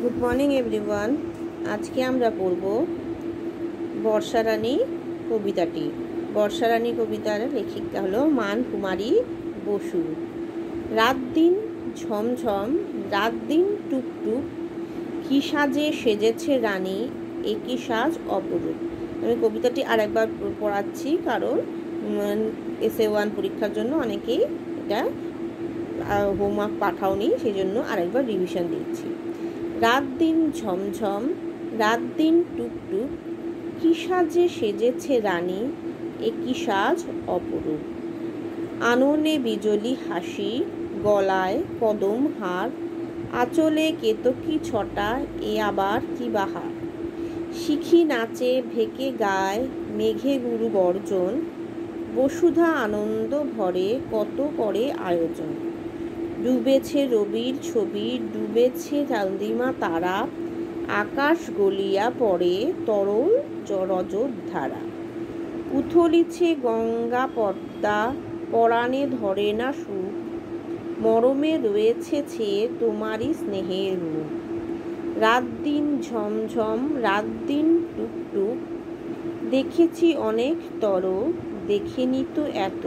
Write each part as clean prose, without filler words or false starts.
Good morning everyone. আজকে আমরা পড়ব বর্ষারানী কবিতাটি। বর্ষারানী কবিতার লেখিকা হলো মান কুমারী বসু। রাত দিন ঝমঝম, রাত দিন টুকটুক, কি সাজে সেজেছে রানী, একই সাজ অপরূপ। আমি কবিতাটি আরেকবার পড়াচ্ছি, কারণ SA1 পরীক্ষার জন্য অনেকেই এটা হোমওয়ার্ক পাঠাওনি, সেই জন্য আরেকবার রিভিশন দিচ্ছি। রাত দিন ঝমঝম, রাত দিন টুকটুক, কি সাজে সেজেছে রানী, একই সাজ অপরূপ। আননে বিজলি হাসি, গলায় কদম হার, আঁচলে কেতকী ছটা, এ আবার কি বাহার। শিখি নাচে ভেকে গায়, মেঘে গুরু গর্জন, বসুধা আনন্দ ভরে, কত করে আয়োজন। ডুবেছে রবির ছবি, ডুবেছে চান্দিমা তারা, আকাশ গলিয়া পড়ে তরল রজতধারা। উথলিছে গঙ্গা পদ্মা, পরাণে ধরে না সুখ, মরমে রয়েছে ছেয়ে তোমারই স্নেহের মুখ। রাত দিন ঝমঝম, রাত দিন টুকটুক, দেখেছি অনেক তর, দেখিনি তো এত।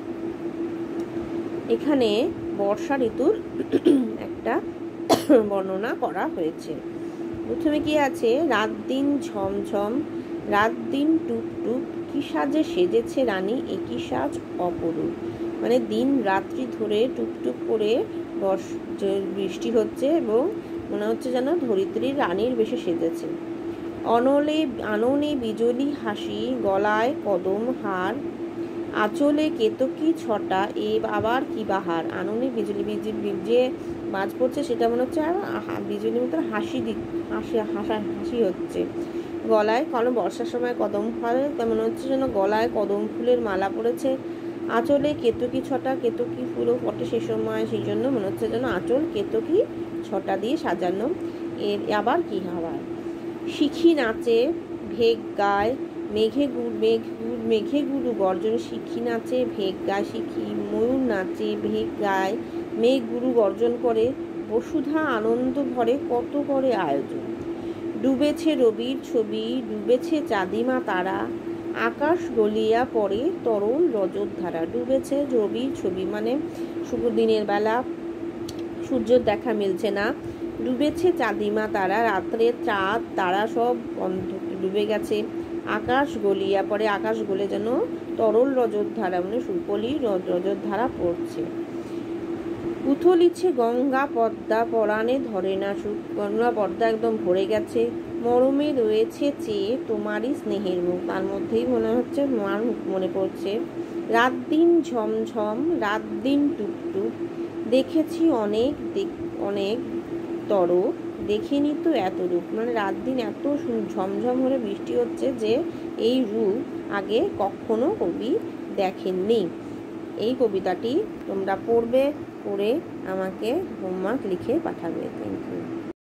এখানে বর্ষা ঋতুর একটা বর্ণনা করা হয়েছে। প্রথমে কি আছে? রাত দিন ঝমঝম, রাত দিন টুকটুক, কি সাজে সেজেছে রানী, একই সাজ অপরূপ। মানে দিন রাত্রি ধরে টুকটুক করে বৃষ্টি হচ্ছে এবং মনে হচ্ছে যেন ধরিত্রী রানীর বেশে সেজেছে। আননে বিজলি হাসি, গলায় কদম হার, আঁচলে কেতকী ছটা, এ আবার কি বাহার। আননে বিজলি যে বাজ পড়ছে সেটা মনে হচ্ছে আর বিজলির মতো হাসি হচ্ছে। গলায়, কারণ বর্ষার সময় কদম ফলে, মনে হচ্ছে যেন গলায় কদম ফুলের মালা পড়েছে। আঁচলে কেতকী ছটা, কেতকী ফুলও ফটে সে সময়, সেই জন্য মনে হচ্ছে যেন আঁচল কেতকী ছটা দিয়ে সাজানো। এর আবার কি হাওয়ার। শিখি নাচে ভেগ গায়, মেঘে গুরু গর্জন। শিখি নাচে ভেগ গায়, শিখি ময়ূর নাচে ভেগ গায়, মেঘ গুরু গর্জন করে, বসুধা আনন্দ ভরে, কত করে আয়োজন। ডুবেছে রবির ছবি, ডুবেছে চাঁদিমা তারা, আকাশ গলিয়া পড়ে তরল রজতধারা। ডুবেছে রবির ছবি মানে শুভ দিনের বেলা সূর্যের দেখা মিলছে না। ডুবেছে চাঁদিমা তারা, রাত্রে চাঁদ তারা সব ডুবে গেছে। আকাশ গলিয়া পড়ে, আকাশ গলে যেন তরল রজতধারা মানে সুপলি রজতধারা পড়ছে। উথলিছে গঙ্গা পদ্মা, পরাণে ধরে না সুখ। গঙ্গা পদ্মা একদম ভরে গেছে। মরমে রয়েছে চেয়ে তোমারই স্নেহের মুখ, তার মধ্যেই মনে হচ্ছে মার মুখ মনে পড়ছে। রাত দিন ঝমঝম, রাত দিন টুকটুক, দেখেছি অনেক তর, দেখিনি তো এত রূপ। মানে রাত দিন এত ঝমঝম হলে বৃষ্টি হচ্ছে যে এই রূপ আগে কখনো কবি দেখেননি। এই কবিতাটি তোমরা পড়বে, পড়ে আমাকে হোমওয়ার্ক লিখে পাঠাবে। Thank you.